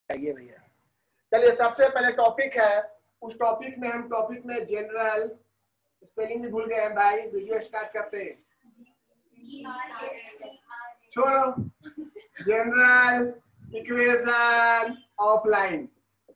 चाहिए भैया। चलिए सबसे पहले टॉपिक है, उस टॉपिक में हम टॉपिक में जनरल स्पेलिंग भी भूल गए हैं भाई। वीडियो स्टार्ट करते हैं, छोड़ो। जनरल इक्वेशन ऑफ लाइन,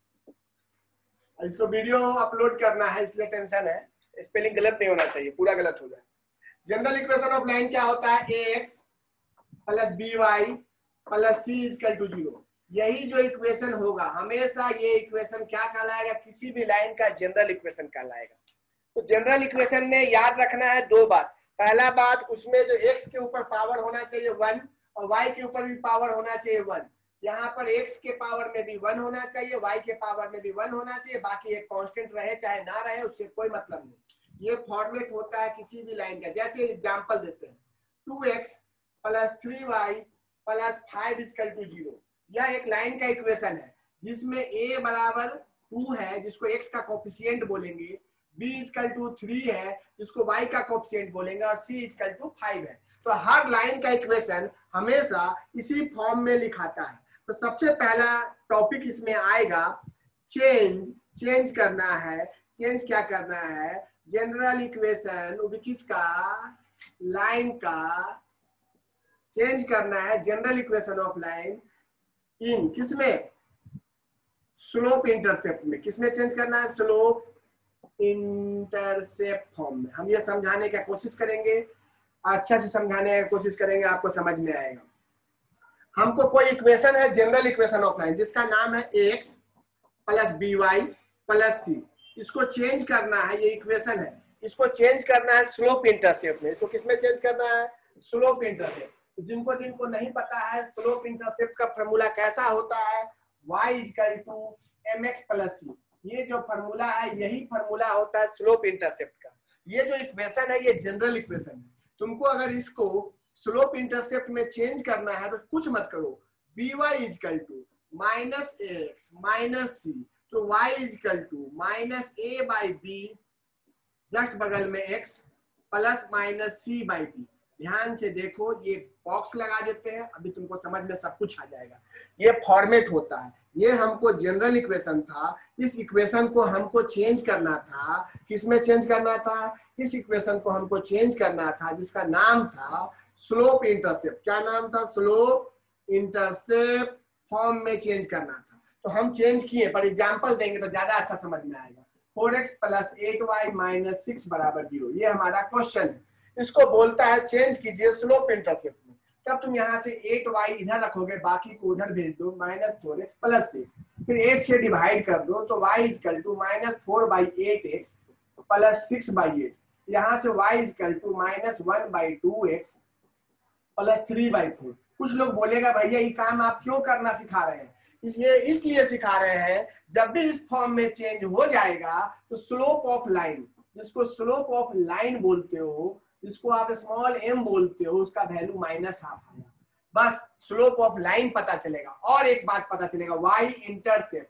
इसको वीडियो अपलोड करना है इसलिए टेंशन है, स्पेलिंग गलत नहीं होना चाहिए, पूरा गलत हो जाए। जनरल इक्वेशन ऑफ लाइन क्या होता है? ax plus by plus c equal to 0। यही जो इक्वेशन होगा हमेशा ये इक्वेशन क्या कहलाएगा? किसी भी लाइन का जनरल इक्वेशन कहलाएगा। तो जनरल इक्वेशन में याद रखना है दो बात। पहला बात, उसमें जो x के ऊपर पावर होना चाहिए 1 और y के ऊपर भी पावर होना चाहिए 1। यहाँ पर x के पावर में भी 1 होना चाहिए, y के पावर में भी 1 होना चाहिए, बाकी एक कांस्टेंट रहे चाहे ना रहे उससे कोई मतलब नहीं। ये फॉर्मेट होता है किसी भी लाइन का। जैसे एग्जांपल देते हैं, 2x plus 3y plus 5 equal to 0। यह एक लाइन का इक्वेशन है जिसमें a बराबर 2 है जिसको x का कोफिशिएंट बोलेंगे, b इक्वल टू 3 है जिसको y का कोफिशिएंट बोलेंगे और c इक्वल टू 5 है। तो हर लाइन का इक्वेशन हमेशा इसी फॉर्म में लिखाता है। तो सबसे पहला टॉपिक इसमें आएगा चेंज करना है। चेंज क्या करना है? जनरल इक्वेशन वो भी किसका? लाइन का चेंज करना है। General equation of line in किसमें? स्लोप इंटरसेप्ट में। किसमें चेंज करना है? स्लोप इंटरसेप्ट फॉर्म में। हम ये समझाने की कोशिश करेंगे, अच्छा से समझाने की कोशिश करेंगे, आपको समझ में आएगा। हमको कोई इक्वेशन है जनरल इक्वेशन ऑफ लाइन जिसका नाम है ax plus by plus c। इसको चेंज करना है, ये इक्वेशन है, इसको चेंज करना है स्लोप इंटरसेप्ट में। इसको किसमें चेंज करना है? Slope intercept. जिनको नहीं पता है स्लोप इंटरसेप्ट का फॉर्मूला कैसा होता है, y equal to mx plus c। ये जो फॉर्मूला है यही फॉर्मूला होता है स्लोप इंटरसेप्ट का। ये जो इक्वेशन है ये जनरल इक्वेशन है। तुमको अगर इसको स्लोप इंटरसेप्ट में चेंज करना है तो कुछ मत करो, by equal to minus X minus C, तो y equal to minus a by B, just बगल में x plus minus c by बी। ध्यान से देखो, ये बॉक्स लगा देते हैं, अभी तुमको समझ में सब कुछ आ जाएगा। ये फॉर्मेट होता है, ये हमको जनरल इक्वेशन था, इस इक्वेशन को हमको चेंज करना था। किसमें चेंज करना था? इस इक्वेशन को हमको चेंज करना था जिसका नाम था स्लोप इंटरसेप्ट। क्या नाम था? स्लोप इंटरसेप्ट फॉर्म में चेंज करना था। तो हम चेंज किए, पर एग्जांपल देंगे तो ज्यादा अच्छा समझ में आएगा। 4x प्लस 8y माइनस 6 बराबर 0, ये हमारा क्वेश्चन है। इसको बोलता है चेंज कीजिए स्लोप इंटरसेप्ट में। तब तुम यहाँ से 8y इधर रखोगे, बाकी को उधर भेज दो, माइनस 4x प्लस 6, फिर 8 से डिवाइड कर दो तो y equal to minus 4/8x plus 6/8। यहाँ से y equal to minus 1/2x plus 3/4। कुछ लोग बोलेगा भैया ये काम आप क्यों करना सिखा रहे हैं? इसलिए सिखा रहे हैं, जब भी इस फॉर्म में चेंज हो जाएगा तो स्लोप ऑफ लाइन, जिसको स्लोप ऑफ लाइन बोलते हो, जिसको आप स्मॉल m बोलते हो, उसका वैल्यू माइनस हाफ आएगा। बस स्लोप ऑफ लाइन पता चलेगा। और एक बात पता चलेगा, y इंटरसेप्ट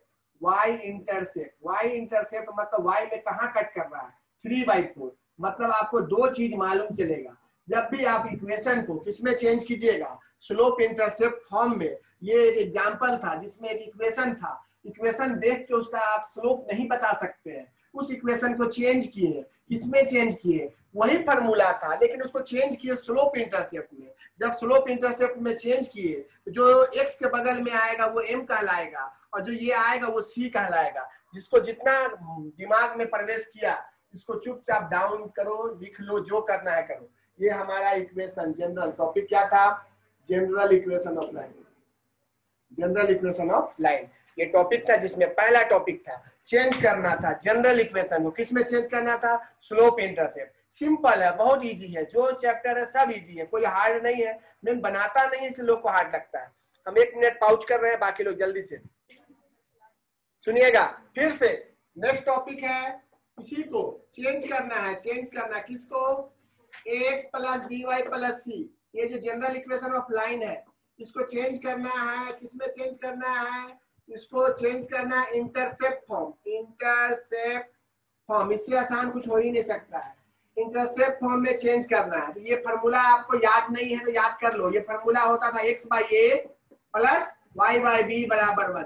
मतलब y में कहाँ कट कर रहा है? 3/4। मतलब आपको दो चीज मालूम चलेगा जब भी आप इक्वेशन को किसमें चेंज कीजिएगा, स्लोप इंटरसेप्ट फॉर्म में। ये एक एग्जांपल था जिसमें एक इक्वेशन था, इक्वेशन देख के उसका आप स्लोप नहीं बता सकते हैं, उस इक्वेशन को चेंज किए। किसमें चेंज किए? वही फॉर्मूला था लेकिन उसको चेंज किए स्लोप इंटरसेप्ट में। जब स्लोप इंटरसेप्ट में चेंज किए तो जो x के बगल में आएगा वो m कहलाएगा और जो ये आएगा वो c कहलाएगा। जिसको जितना दिमाग में प्रवेश किया इसको चुपचाप डाउन करो, लिख लो, जो करना है करो। ये हमारा इक्वेशन जनरल टॉपिक क्या था? General equation of line. General equation of line ये टॉपिक था जिसमें पहला टॉपिक था चेंज करना था जनरल इक्वेशन को। किसमें चेंज करना था? Slope intercept. सिंपल है, बहुत इजी है, जो चैप्टर है सब इजी है, कोई हार्ड नहीं है। मैं बनाता नहीं इसलिए लोग को हार्ड लगता है। हम 1 मिनट पाउच कर रहे हैं, बाकी लोग जल्दी से सुनिएगा। फिर से नेक्स्ट टॉपिक है, इसी को चेंज करना है। चेंज करना किसको? ax plus by plus c, ये जो जनरल इक्वेशन ऑफ लाइन है इसको चेंज करना है। किसमें चेंज करना है? इसको चेंज करना है इंटरसेप्ट फॉर्म। इंटरसेप्ट फॉर्म, इससे आसान कुछ हो ही नहीं सकता है। इंटरसेप्ट फॉर्म में चेंज करना है। तो ये फॉर्मूला आपको याद नहीं है तो याद कर लो। ये फॉर्मूला होता था x/a प्लस y/b बराबर 1।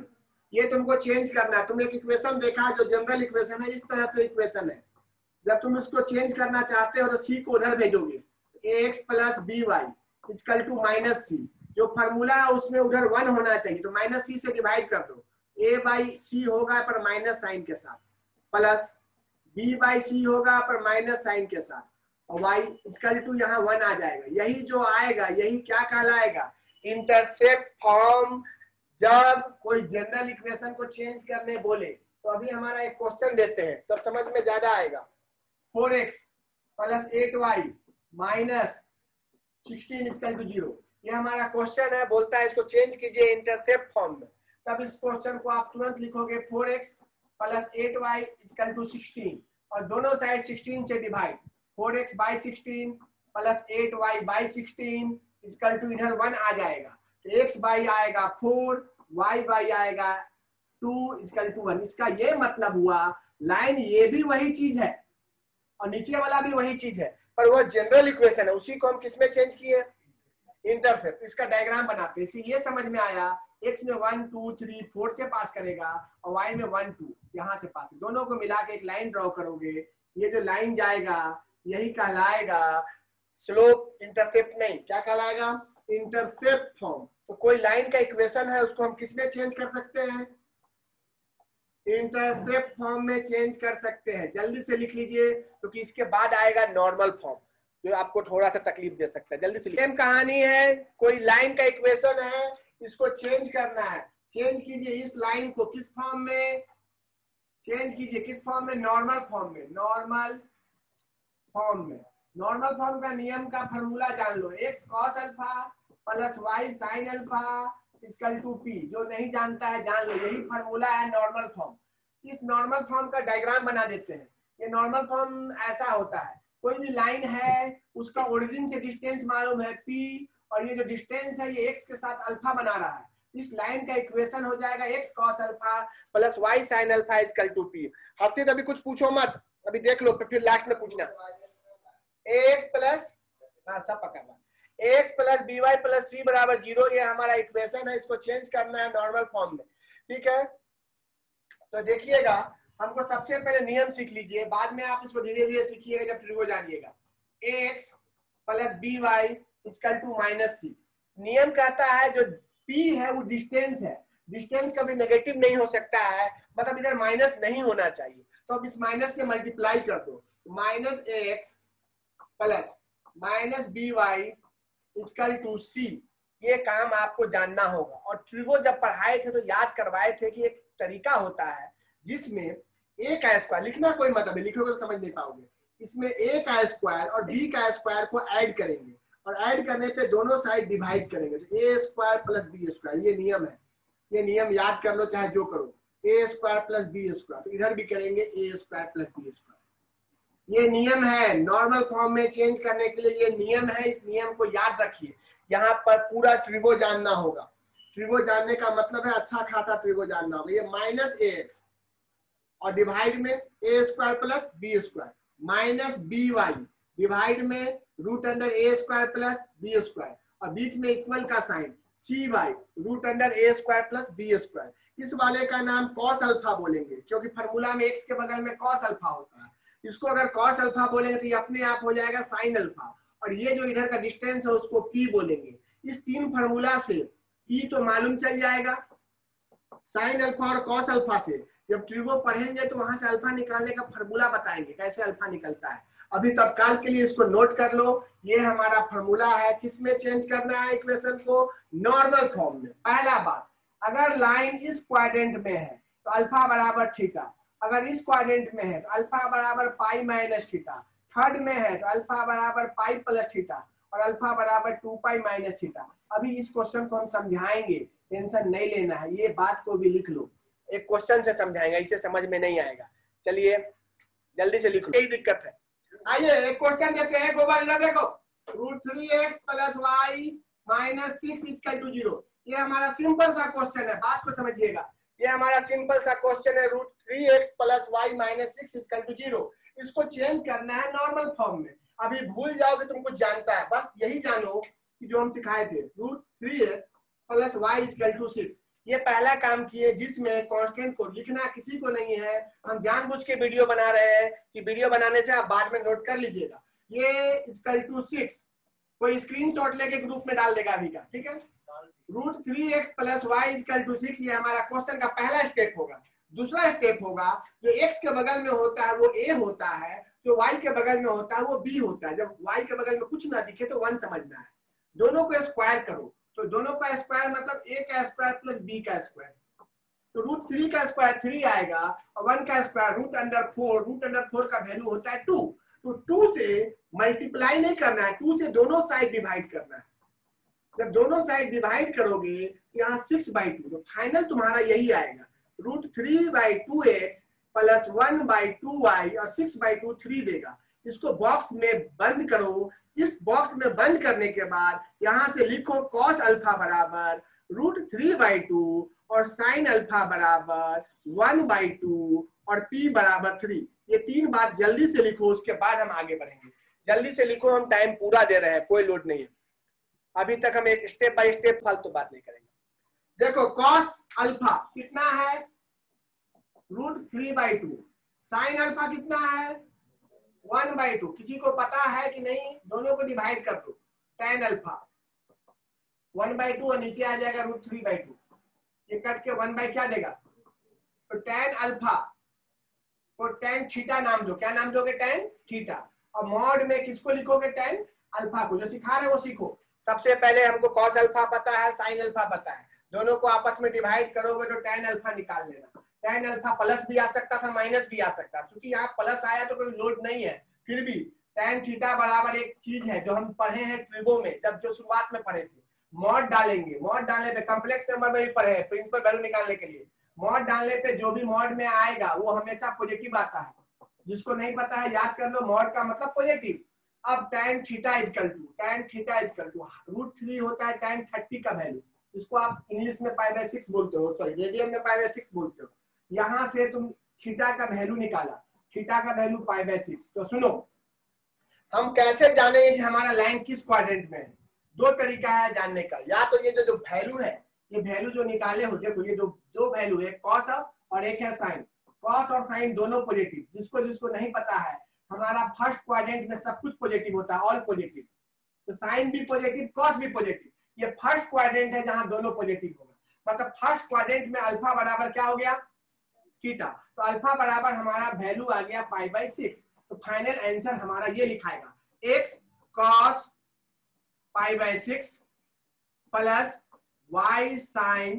ये तुमको चेंज करना है। तुमने एक इक्वेशन देखा जो जनरल इक्वेशन है, इस तरह से इक्वेशन है। जब तुम इसको चेंज करना चाहते हो तो सी को उधर भेजोगे, ax plus B Y equal to minus C. जो फॉर्मूला है उसमें उधर 1 होना चाहिए, तो माइनस सी से डिवाइड कर दो। a बाई सी होगा पर माइनस साइन के साथ, प्लस b बाई सी होगा पर माइनस साइन के साथ, और y इक्वल टू यहाँ 1 आ जाएगा। यही जो आएगा यही क्या कहलाएगा, इंटरसेप्ट फॉर्म। जब कोई जनरल इक्वेशन को चेंज करने बोले तो अभी हमारा एक क्वेश्चन देते हैं तब समझ में ज्यादा आएगा। 4x plus 8y minus 16 equal to 0, ये हमारा क्वेश्चन है। बोलता है इसको चेंज कीजिए इंटरसेप्ट फॉर्म में। तब इस क्वेश्चन को आप तुरंत लिखोगे 4x plus 8y equal to 16, और दोनों साइड 16 से divide, 4x by 16 plus 8y by 16 equal to इधर 1 आ जाएगा। तो x बाई आएगा 4, y बाई आएगा 2 इक्वल टू 1। इसका ये मतलब हुआ लाइन ये भी वही चीज है और नीचे वाला भी वही चीज है, पर वो जनरल इक्वेशन है, उसी को हम किसमें चेंज किए, इंटरसेप्ट। इसका डायग्राम बनाते हैं। इसी ये समझ में आया, x में 1 2 3 4 से पास करेगा और y में 1 2 यहाँ से पास, दोनों को मिला के एक लाइन ड्रॉ करोगे। ये जो लाइन जाएगा यही कहलाएगा स्लोप इंटरसेप्ट, नहीं क्या कहलाएगा, इंटरसेप्ट फॉर्म। तो कोई लाइन का इक्वेशन है उसको हम किसमें चेंज कर सकते हैं, इंटरसेप्ट फॉर्म में चेंज कर सकते हैं। जल्दी से लिख लीजिए क्योंकि इसके बाद आएगा नॉर्मल फॉर्म जो आपको थोड़ा सा तकलीफ दे सकता है। जल्दी से सेम कहानी है, कोई लाइन का इक्वेशन है, इसको चेंज करना है। चेंज कीजिए इस लाइन को किस फॉर्म में, चेंज कीजिए किस फॉर्म में, नॉर्मल फॉर्म में। नॉर्मल फॉर्म में, नॉर्मल फॉर्म का नियम का फॉर्मूला जान लो, x cos alpha plus y sin alpha equal to p। जो नहीं जानता है जान लो, यही फॉर्मूला है नॉर्मल फॉर्म। इस नॉर्मल फॉर्म का डायग्राम बना देते हैं। ये नॉर्मल फॉर्म ऐसा होता है, कोई भी लाइन है उसका ओरिजिन से डिस्टेंस मालूम है p, और ये जो डिस्टेंस है ये x के साथ अल्फा बना रहा है। इस लाइन का इक्वेशन हो जाएगा x cos alpha plus y sin alpha equal to p। Harshit अभी कुछ पूछो मत, अभी देख लो फिर लास्ट में पूछना। ax प्लस, हाँ सब पकड़ना, ax plus by plus c बराबर 0, ये हमारा इक्वेशन है। इसको चेंज करना है नॉर्मल फॉर्म में, ठीक है। तो देखिएगा, हमको सबसे पहले नियम सीख लीजिए, बाद में आप इसको धीरे धीरे सीखिएगा जब ट्रिगो जानिएगा। ax plus by equal to minus c। नियम कहता है जो p है वो डिस्टेंस है, डिस्टेंस कभी नेगेटिव नहीं हो सकता है, मतलब इधर माइनस नहीं होना चाहिए। तो अब इस माइनस से मल्टीप्लाई कर दो, minus ax plus minus by equal to c। ये काम आपको जानना होगा। और ट्रिगो जब पढ़ाए थे तो याद करवाए थे कि एक तरीका होता है जिसमें a का स्क्वायर, लिखना कोई मतलब है, लिखोगे तो समझ नहीं पाओगे। इसमें a का स्क्वायर और b का स्क्वायर को ऐड करेंगे, और ऐड करने पे दोनों साइड डिवाइड करेंगे, तो a square plus b square. ये नियम है, ये नियम याद कर लो चाहे जो करो, a square plus b square. तो इधर भी करेंगे a square plus b square. ये नियम है नॉर्मल फॉर्म में चेंज करने के लिए, ये नियम है। इस नियम को याद रखिए, यहाँ पर पूरा ट्रिगो जानना होगा। ट्रिगो जानने का मतलब है अच्छा खासा ट्रिगो जानना होगा। ये माइनस ax और डिवाइड में a square plus b square, minus by divide में root under a square plus b square, और बीच में इक्वल का sign cy root under a square plus b square. इस वाले का नाम cos अल्फा बोलेंगे क्योंकि फार्मूला में x के बगल में cos अल्फा होता है। इसको अगर cos अल्फा बोलेंगे तो ये अपने आप हो जाएगा sin अल्फा, और ये जो इधर का डिस्टेंस है उसको p बोलेंगे। इस तीन फार्मूला से p तो मालूम चल जाएगा, sin अल्फा और cos अल्फा से जब ट्रिगो पढ़ेंगे तो वहां से अल्फा निकालने का फार्मूला बताएंगे कैसे अल्फा निकलता है। अभी तत्काल के लिए इसको नोट कर लो, ये हमारा फार्मूला है। किसमें चेंज करना है इक्वेशन को, नॉर्मल फॉर्म में। पहला बात, अगर लाइन इस क्वाड्रेंट में है तो अल्फा बराबर थीटा, अगर इस क्वाड्रेंट में है तो अल्फा बराबर पाई माइनस थीटा, थर्ड में है तो अल्फा बराबर पाई प्लस थीटा, और अल्फा बराबर 2 पाई माइनस थीटा। अभी इस क्वेश्चन को हम समझाएंगे, टेंशन नहीं लेना है, ये बात को भी लिख लो। एक क्वेश्चन से समझाएंगे, इसे समझ में नहीं आएगा। चलिए जल्दी से लिख लो, यही दिक्कत है। आइए एक क्वेश्चन देते हैं, गोबर इधर देखो, root 3x plus Y minus 6 equal to 0। ये हमारा सिंपल सा क्वेश्चन है, बात को समझिएगा। ये हमारा सिंपल सा क्वेश्चन है, root 3x plus Y minus 6 equal to 0। इसको चेंज करना है नॉर्मल फॉर्म में। अभी भूल जाओगे तुम कुछ जानता है, बस यही जानो कि जो हम सिखाए थे, root 3x plus Y equal to 6। ये पहला काम किए जिसमें कांस्टेंट को लिखना किसी को नहीं है। हम जानबूझ के वीडियो बना रहे हैं कि वीडियो बनाने से आप बाद में नोट कर लीजिएगा। ये इक्वल टू 6 कोई स्क्रीनशॉट लेके ग्रुप में डाल देगा अभी का, ठीक है। √3x plus Y equal to 6 ये हमारा क्वेश्चन का पहला स्टेप होगा। दूसरा स्टेप होगा जो x के बगल में होता है वो a होता है, जो y के बगल में होता है वो b होता है। जब y के बगल में कुछ ना दिखे तो 1 समझना है। दोनों को स्क्वायर करो तो दोनों का स्क्वायर मतलब a का स्क्वायर प्लस b का स्क्वायर, तो √3 का स्क्वायर 3 आएगा और 1 का स्क्वायर √4 का वैल्यू होता है 2। तो 2 से मल्टीप्लाई नहीं करना है, 2 से दोनों साइड डिवाइड करना है। जब दोनों साइड डिवाइड करोगे यहाँ 6/2, तो फाइनल तुम्हारा यही आएगा √3/2x प्लस 1/2y और 6/2 3 देगा। इसको बॉक्स में बंद करो। इस बॉक्स में बंद करने के बाद यहां से लिखो cos अल्फा बराबर √3/2 और sin अल्फा बराबर 1/2 और p बराबर 3। ये 3 बात जल्दी से लिखो, उसके बाद हम आगे बढ़ेंगे। जल्दी से लिखो, हम टाइम पूरा दे रहे हैं, कोई लोड नहीं है। अभी तक हम एक स्टेप बाय स्टेप फालतू बात नहीं करेंगे। देखो cos अल्फा कितना है √3/2, sin अल्फा कितना है 1/2। किसी को पता है कि नहीं? दोनों को डिवाइड कर दो। tan अल्फा 1/2 और नीचे आ जाएगा √3/2। ये कट के 1 क्या देगा? तो tan अल्फा को tan थीटा नाम दो। क्या नाम दोगे? tan theta. और मॉड में किसको लिखोगे? tan अल्फा को। जो सिखा रहे वो सीखो। सबसे पहले हमको cos अल्फा पता है, sin अल्फा पता है, दोनों को आपस में डिवाइड करोगे तो tan अल्फा निकाल लेना। tan अल्फा प्लस भी आ सकता था, माइनस भी आ सकता था। क्योंकि यहाँ प्लस आया तो कोई लोड नहीं है, फिर भी tan थीटा बराबर एक चीज है जो हम पढ़े हैं ट्रिगो में, जब जो शुरुआत में पढ़े थे। मॉड डालेंगे, मॉड डालने पे कॉम्प्लेक्स नंबर में भी पढ़े हैं प्रिंसिपल वैल्यू निकालने के लिए। मॉड डालने पे जो भी मॉड में आएगा वो हमेशा पॉजिटिव आता है। जिसको नहीं पता है याद कर लो, मॉड का मतलब पॉजिटिव। अब tan थीटा इक्वल टू √3 होता है tan 30 का वैल्यू, इसको आप इंग्लिश में π/6 बोलते हो, सॉरी रेडियन में π/6 बोलते हो। यहां से तुम थीटा का वैल्यू निकाला, थीटा का वैल्यू π/6। तो सुनो, हम कैसे जानेंगे कि हमारा लाइन किस क्वाड्रेंट में है? दो तरीका है जानने का। या तो ये जो वैल्यू है, ये वैल्यू जो निकाले हो, देखो ये दो वैल्यू, एक cos और एक है sin। cos और sin दोनों पॉजिटिव। जिसको नहीं पता है, हमारा फर्स्ट क्वाड्रेंट में सब कुछ पॉजिटिव होता है, ऑल पॉजिटिव। तो sin भी पॉजिटिव, cos भी पॉजिटिव। ये फर्स्ट क्वाड्रेंट है जहां दोनों पॉजिटिव होगा। मतलब फर्स्ट क्वाड्रेंट में अल्फा बराबर क्या हो गया? थीटा। तो अल्फा बराबर हमारा वैल्यू आ गया π/6। तो फाइनल आंसर हमारा ये लिखाएगा x cos π/6 plus y sin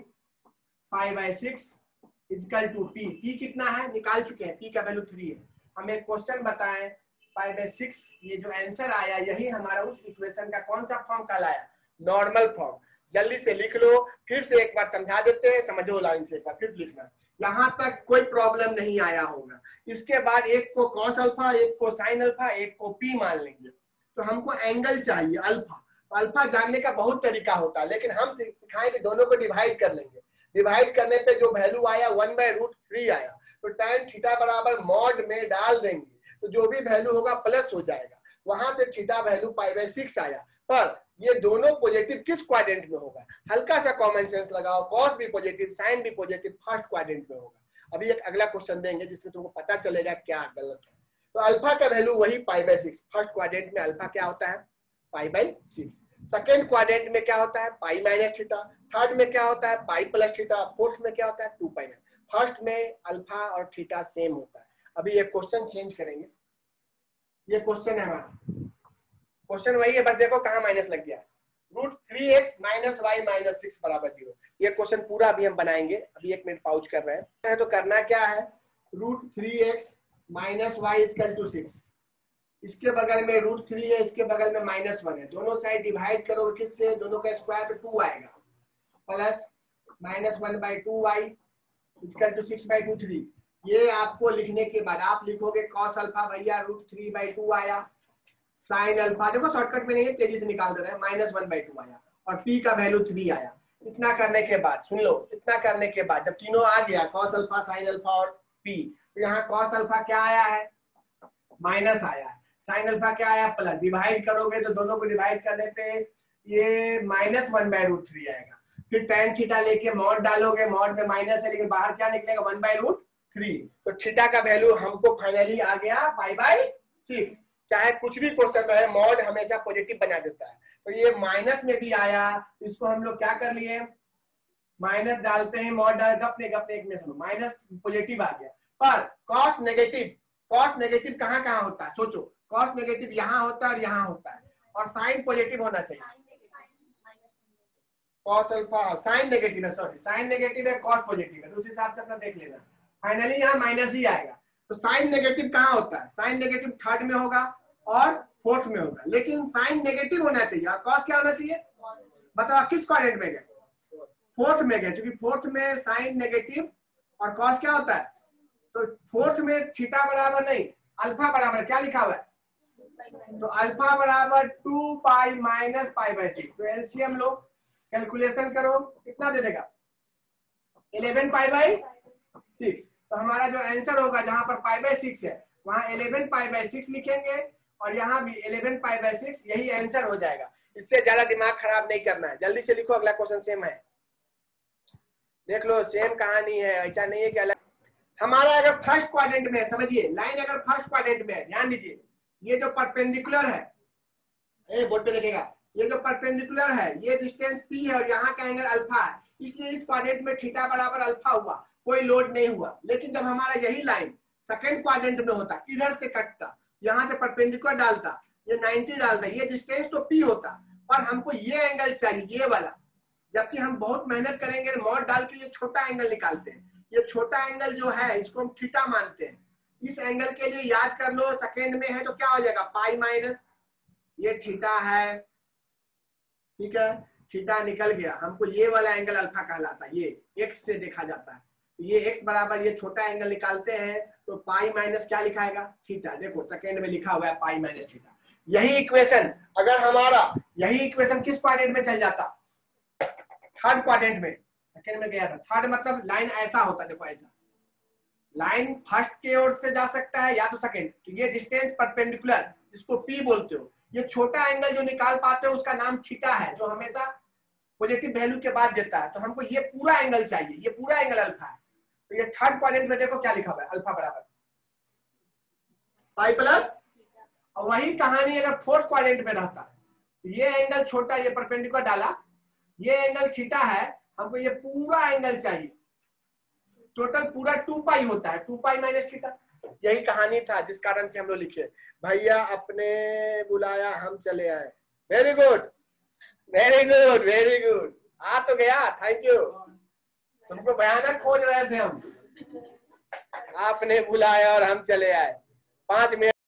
π/6 equal to p। p कितना है निकाल चुके हैं, p का वैल्यू 3 है। हम एक क्वेश्चन बताएं, π/6 ये जो आंसर आया यही हमारा उस इक्वेशन का कौन सा फॉर्म कहलाया? Normal form. जल्दी से लिख लो, फिर से एक बार समझा देते हैं, समझो लाइन से एक बार फिर लिखना। यहां तक कोई प्रॉब्लम नहीं आया होगा। इसके बाद एक को cos अल्फा, एक को sin अल्फा, एक को p मान लेंगे। तो हमको एंगल चाहिए अल्फा। अल्फा जानने का बहुत तरीका होता है, लेकिन हम सिखाएंगे दोनों को डिवाइड कर लेंगे। डिवाइड करने पे जो वैल्यू आया 1/√3 आया, तो tan थीटा बराबर मॉड में डाल देंगे तो जो भी वैल्यू होगा प्लस हो जाएगा। वहां से थीटा वैल्यू π/6 आया। पर ये दोनों पॉजिटिव किस क्वाड्रेंट में होगा? हल्का सा कॉमन सेंस लगाओ, cos भी पॉजिटिव, sin भी पॉजिटिव, फर्स्ट क्वाड्रेंट में होगा। अभी एक अगला क्वेश्चन देंगे जिसमें तुमको पता चलेगा क्या गलत है। तो अल्फा का वैल्यू वही π/6। फर्स्ट क्वाड्रेंट में अल्फा क्या होता है? π/6। सेकेंड क्वाड्रेंट में क्या होता है? π-θ। थर्ड में क्या होता है? π+θ। फोर्थ में क्या होता है? 2π। फर्स्ट में अल्फा और थीटा सेम होता है। अभी ये क्वेश्चन चेंज करेंगे। ये क्वेश्चन है हमारा, क्वेश्चन वही है, बस देखो कहां माइनस लग गया। √3x - y - 6 बराबर 0। ये क्वेश्चन पूरा अभी हम बनाएंगे। अभी 1 मिनट पाउज कर रहे हैं। तो करना क्या है? √3x - y = 6। इसके बगल में √3 है, इसके बगल में -1 है। दोनों साइड डिवाइड करो किससे? दोनों का स्क्वायर तो 2 आएगा, प्लस -1/2y = 6/2 3। ये आपको लिखने के बाद आप लिखोगे cos अल्फा भैया √3/2 आया, sin अल्फा देखो शॉर्टकट में नहीं है, तेजी से निकाल दे रहे हैं, -1/2 आया और p का वैल्यू 3 आया। इतना करने के बाद सुन लो, इतना करने के बाद जब तीनों आ गया cos अल्फा, sin अल्फा और p, तो यहाँ cos अल्फा क्या आया है? माइनस आया है। sin अल्फा क्या आया? प्लस। डिवाइड करोगे तो दोनों को डिवाइड करने पे ये -1/√3 आएगा। फिर tan थीटा लेके मॉड डालोगे, मॉड में माइनस है लेकिन बाहर क्या निकलेगा 1/√3। तो थीटा का वैल्यू हमको फाइनली आ गया π/6। चाहे कुछ भी क्वेश्चन रहे मॉड हमेशा पॉजिटिव बना देता है। तो ये माइनस में भी आया, इसको हम लोग क्या कर लिए, माइनस डालते हैं, मॉड डाल गपने एक में सुनो, माइनस पॉजिटिव आ गया। पर कॉस नेगेटिव कहाँ कहाँ होता है सोचो, कॉस नेगेटिव यहाँ होता है और यहाँ होता है, और साइन पॉजिटिव होना चाहिए। कॉस अल्फा साइन नेगेटिव है, सॉरी साइन नेगेटिव है, कॉस पॉजिटिव है, तो उस हिसाब से अपना देख लेना। फाइनली यहाँ माइनस ही आएगा। तो साइन नेगेटिव कहाँ होता है, साइन नेगेटिव थर्ड में होगा और फोर्थ में होगा, लेकिन साइन नेगेटिव होना चाहिए और कॉस क्या होना चाहिए। बताओ किस क्वाड्रेंट में गए, फोर्थ में गए, क्योंकि फोर्थ में साइन नेगेटिव और कॉस क्या होता है। तो फोर्थ में थीटा बराबर नहीं, अल्फा बराबर क्या लिखा हुआ है, तो अल्फा बराबर 2π माइनस π/6। तो एलसीएम लो, कैलकुलेशन करो, कितना दे देगा 11π/6। तो हमारा जो आंसर होगा जहां पर π/6 है वहां 11π/6 लिखेंगे और यहाँ भी 11π/6, यही आंसर हो जाएगा। इससे ज्यादा दिमाग खराब नहीं करना है, जल्दी से लिखो, अगला क्वेश्चन सेम है, देख लो सेम कहानी है, ऐसा नहीं है कि अलग। हमारा अगर फर्स्ट क्वाड्रेंट में, समझिए लाइन अगर फर्स्ट क्वाड्रेंट में है, ध्यान दीजिए, ये जो परपेंडिकुलर है, बोर्ड पे देखेगा, ये जो परपेंडिकुलर है ये डिस्टेंस p है और यहाँ का एंगल अल्फा है, इसलिए इस क्वाड्रेंट में थीटा बराबर अल्फा हुआ, कोई लोड नहीं हुआ। लेकिन जब हमारा यही लाइन सेकंड क्वाड्रेंट में होता, इधर से कटता, यहाँ से परपेंडिकुलर डालता, ये 90 डालता, ये डिस्टेंस तो p होता, पर हमको ये एंगल चाहिए, ये वाला। जबकि हम बहुत मेहनत करेंगे, मॉड डाल के ये छोटा एंगल निकालते हैं, ये छोटा एंगल जो है इसको हम थीटा मानते हैं। इस एंगल के लिए याद कर लो, सेकंड में है तो क्या हो जाएगा पाई माइनस, ये थीटा है, ठीक है, थीटा निकल गया, हमको ये वाला एंगल अल्फा कहलाता है, ये एक्स से देखा जाता है। ये एक्स बराबर ये छोटा एंगल निकालते हैं तो पाई माइनस क्या लिखाएगा थीटा, देखो सेकंड में लिखा हुआ है पाई माइनस थीटा। यही इक्वेशन अगर हमारा, यही इक्वेशन किस क्वाड्रेंट में चल जाता, थर्ड क्वाड्रेंट में, सेकंड में गया था, थर्ड मतलब लाइन ऐसा होता, देखो ऐसा लाइन फर्स्ट की ओर से जा सकता है या तो सेकंड। तो ये डिस्टेंस परपेंडिकुलर जिसको p बोलते हो, ये छोटा एंगल जो निकाल पाते हो उसका नाम थीटा है, जो हमेशा पॉजिटिव वैल्यू के बाद देता है। तो हमको ये पूरा एंगल चाहिए, ये पूरा एंगल अल्फा है। तो ये थर्ड क्वाड्रेंट में देखो क्या लिखा हुआ है, अल्फा बराबर पाई प्लस, और वही कहानी अगर फोर्थ क्वाड्रेंट में रहता, तो ये एंगल छोटा, ये परपेंडिकुलर डाला, ये एंगल थीटा है, हमको ये पूरा एंगल चाहिए, टोटल पूरा 2π होता है, 2π माइनस थीटा। यही कहानी था जिस कारण से हम लोग लिखे, भैया अपने बुलाया हम चले आए। Very good very good very good, आ तो गया, थैंक यू। तुमको भयानक खोज रहे थे हम, आपने बुलाया और हम चले आए, 5 मिनट